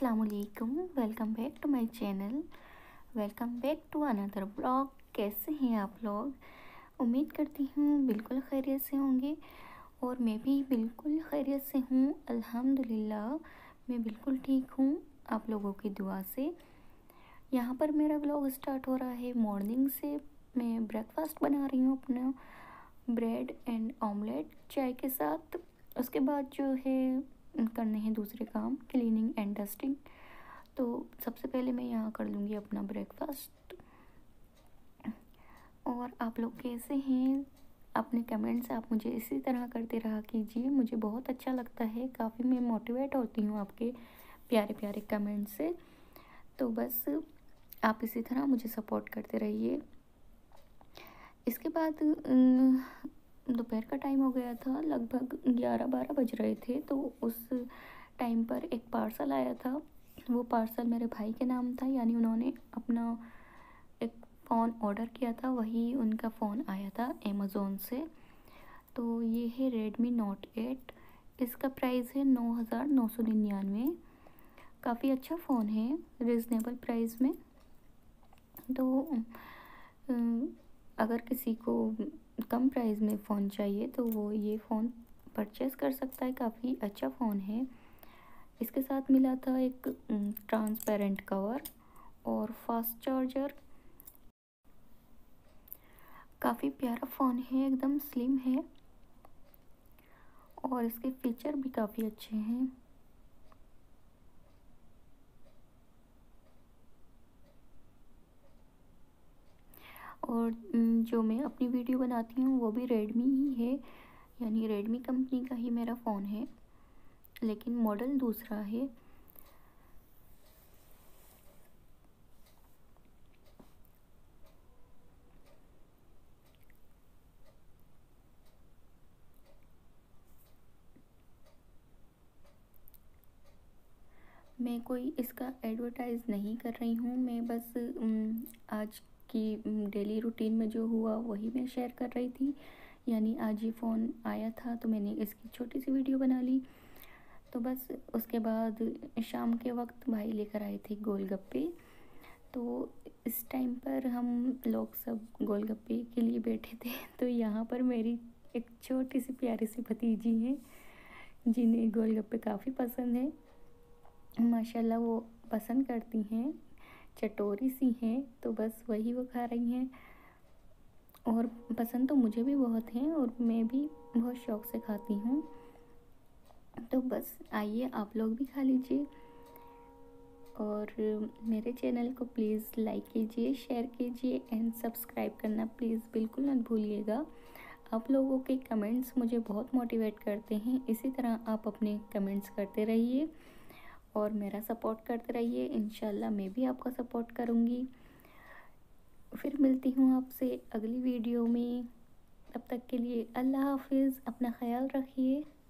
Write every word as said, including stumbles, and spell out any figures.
अस्सलामुअलैकुम, welcome back to my channel. Welcome back to another blog. कैसे हैं आप लोग? उम्मीद करती हूँ बिल्कुल खैरियत से होंगे और मैं भी बिल्कुल खैरियत से हूँ। अल्हम्दुलिल्लाह मैं बिल्कुल ठीक हूँ आप लोगों की दुआ से। यहाँ पर मेरा ब्लॉग स्टार्ट हो रहा है मॉर्निंग से। मैं ब्रेकफास्ट बना रही हूँ अपना, ब्रेड एंड ऑमलेट चाय के साथ। उसके बाद जो है करने हैं दूसरे काम, क्लीनिंग एंड डस्टिंग। तो सबसे पहले मैं यहाँ कर लूँगी अपना ब्रेकफास्ट। और आप लोग कैसे हैं? अपने कमेंट्स आप मुझे इसी तरह करते रहा कीजिए, मुझे बहुत अच्छा लगता है। काफ़ी मैं मोटिवेट होती हूँ आपके प्यारे प्यारे कमेंट से। तो बस आप इसी तरह मुझे सपोर्ट करते रहिए। इसके बाद दोपहर का टाइम हो गया था, लगभग ग्यारह बारह बज रहे थे। तो उस टाइम पर एक पार्सल आया था। वो पार्सल मेरे भाई के नाम था, यानी उन्होंने अपना एक फ़ोन ऑर्डर किया था, वही उनका फ़ोन आया था अमेज़ोन से। तो ये है रेडमी नोट एट। इसका प्राइस है नौ हज़ार नौ सौ निन्यानवे। काफ़ी अच्छा फ़ोन है रिजनेबल प्राइस में। तो अगर किसी को कम प्राइस में फ़ोन चाहिए तो वो ये फ़ोन परचेज़ कर सकता है। काफ़ी अच्छा फ़ोन है। इसके साथ मिला था एक ट्रांसपेरेंट कवर और फास्ट चार्जर। काफ़ी प्यारा फ़ोन है, एकदम स्लिम है और इसके फीचर भी काफ़ी अच्छे हैं। और जो मैं अपनी वीडियो बनाती हूँ वो भी रेडमी ही है, यानी रेडमी कंपनी का ही मेरा फ़ोन है, लेकिन मॉडल दूसरा है। मैं कोई इसका एडवर्टाइज़ नहीं कर रही हूँ, मैं बस आज की डेली रूटीन में जो हुआ वही मैं शेयर कर रही थी। यानी आज ये फ़ोन आया था तो मैंने इसकी छोटी सी वीडियो बना ली। तो बस उसके बाद शाम के वक्त भाई लेकर आए थे गोलगप्पे। तो इस टाइम पर हम लोग सब गोलगप्पे के लिए बैठे थे। तो यहाँ पर मेरी एक छोटी सी प्यारी सी भतीजी है जिन्हें गोलगप्पे काफ़ी पसंद है। माशाल्लाह वो पसंद करती हैं, चटोरी सी हैं। तो बस वही वो खा रही हैं और पसंद तो मुझे भी बहुत हैं और मैं भी बहुत शौक़ से खाती हूँ। तो बस आइए आप लोग भी खा लीजिए और मेरे चैनल को प्लीज़ लाइक कीजिए, शेयर कीजिए एंड सब्सक्राइब करना प्लीज़ बिल्कुल मत भूलिएगा। आप लोगों के कमेंट्स मुझे बहुत मोटिवेट करते हैं। इसी तरह आप अपने कमेंट्स करते रहिए और मेरा सपोर्ट करते रहिए। इंशाल्लाह मैं भी आपका सपोर्ट करूँगी। फिर मिलती हूँ आपसे अगली वीडियो में। तब तक के लिए अल्लाह हाफ़िज़। अपना ख़याल रखिए।